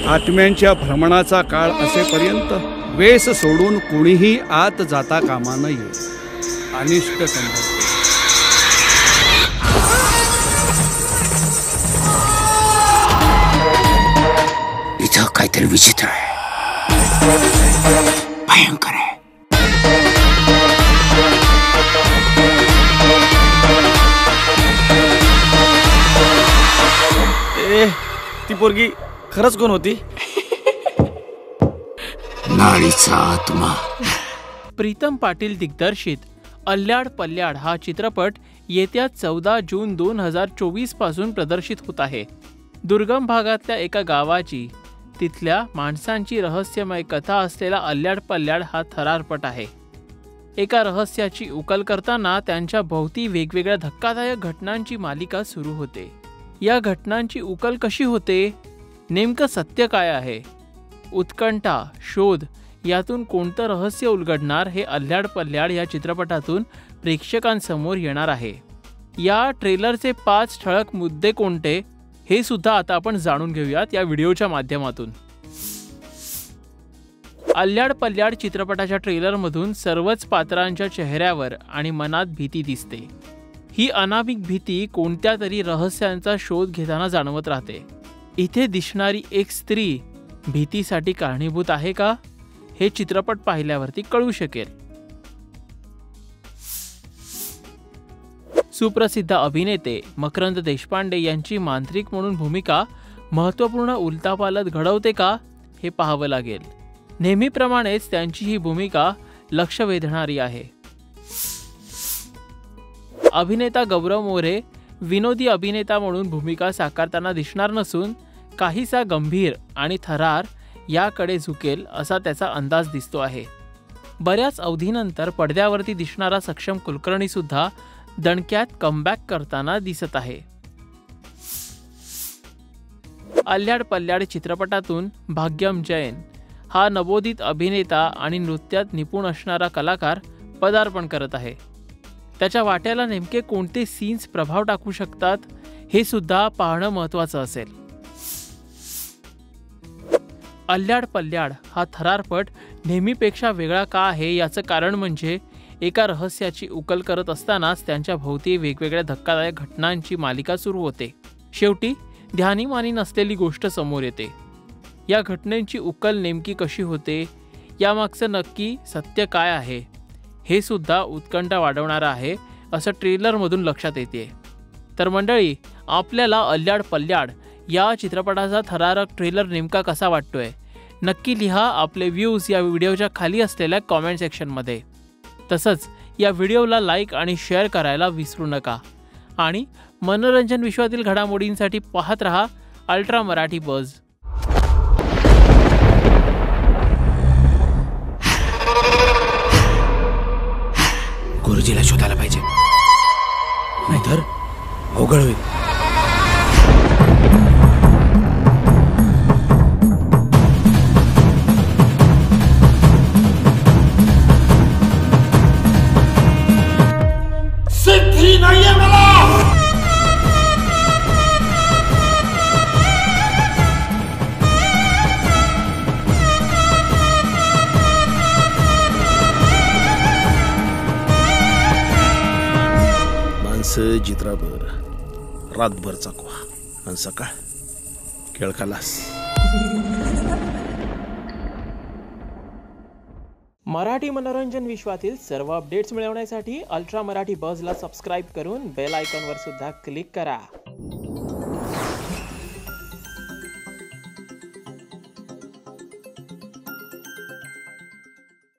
आत्म्यांच्या भ्रमणाचा काळ असेपर्यंत वेस सोडून कोणीही आत जाता कामा नये. अनिष्ट संभवते. इथं काहीतरी विचित्र आहे, भयंकर आहे. ती पोरगी खरंच कोण होती? नाळीचा आत्मा. प्रीतम पाटील दिग्दर्शित अल्ल्याड पल्ल्याड हा चित्रपट येत्या 14 जून 2024 पासून प्रदर्शित होत आहे. दुर्गम भागातल्या एका गावाची, तिथल्या माणसांची रहस्यमय कथा असलेला अल्ल्याड पल्ल्याड हा थरारपट आहे. एका रहस्याची उकल करताना त्यांच्या भोवती वेगवेगळ्या धक्कादायक घटनांची मालिका सुरू होते. या घटनांची उकल कशी होते? नेमकं सत्य काय आहे? उत्कंठा, शोध यातून कोणतं रहस्य उलगडणार हे अल्ल्याड पल्ल्याड या चित्रपटातून प्रेक्षकांसमोर येणार आहे. या ट्रेलरचे 5 ठळक मुद्दे कोणते हे सुद्धा आता आपण जाणून घेऊयात या व्हिडिओच्या माध्यमातून. अल्ल्याड पल्ल्याड चित्रपटाच्या ट्रेलरमधून सर्वच पात्रांच्या चेहऱ्यावर आणि मनात भीती दिसते. ही अनामिक भीती कोणत्या तरी रहस्यांचा शोध घेताना जाणवत राहते. इथे दिसणारी एक स्त्री भीतीसाठी कारणीभूत आहे का, हे चित्रपट पाहिल्यावरती कळू शकेल. सुप्रसिद्ध अभिनेते मकरंद देशपांडे यांची मांत्रिक म्हणून भूमिका महत्त्वपूर्ण उलथापालथ घडवते का, हे पाहावं लागेल. नेहमीप्रमाणेच त्यांची ही भूमिका लक्ष वेधणारी आहे. अभिनेता गौरव मोरे विनोदी अभिनेता म्हणून भूमिका साकारताना दिसणार नसून काहीसा गंभीर आणि थरार याकडे झुकेल असा त्याचा अंदाज दिसतो आहे. बऱ्याच अवधीनंतर पडद्यावरती दिसणारा सक्षम कुलकर्णी सुद्धा दणक्यात कमबॅक करताना दिसत आहे. अल्ल्याड पल्ल्याड चित्रपटातून भाग्यम जैन हा नवोदित अभिनेता आणि नृत्यात निपुण असणारा कलाकार पदार्पण करत आहे. त्याच्या वाट्याला नेमके कोणते सीन्स प्रभाव टाकू शकतात हे सुद्धा पाहणं महत्त्वाचं असेल. अल्ल्याड पल्ल्याड हा थरारपट नेहमीपेक्षा वेगळा का आहे याचं कारण म्हणजे एका रहस्याची उकल करत असतानाच त्यांच्या भोवती वेगवेगळ्या धक्कादायक घटनांची मालिका सुरू होते. शेवटी ध्यानीमानी नसलेली गोष्ट समोर येते. या घटनेची उकल नेमकी कशी होते, यामागचं नक्की सत्य काय आहे, हे सुद्धा उत्कंठा वाढवणारं आहे असं ट्रेलरमधून लक्षात येते. तर मंडळी, आपल्याला अल्ल्याड पल्ल्याड या चित्रपटाचा थरारक ट्रेलर नेमका कसा वाटतोय नक्की लिहा आपले व्ह्यूज या व्हिडिओच्या खाली असलेल्या कॉमेंट सेक्शनमध्ये. तसंच या व्हिडिओला लाईक आणि शेअर करायला विसरू नका. आणि मनोरंजन विश्वातील घडामोडींसाठी पाहत रहा अल्ट्रा मराठी बज. गुरुजीला शोधायला पाहिजे, नाहीतर अवघड होईल. सिद्धी नाहीये मला. माणसं चित्रावर रातभर चाकवा आणि सकाळ खेळ खलास. मराठी मनोरंजन विश्वातील सर्व अपडेट्स मिळवण्यासाठी अल्ट्रा मराठी बजला सबस्क्राईब करून बेल आयकॉनवर सुद्धा क्लिक करा.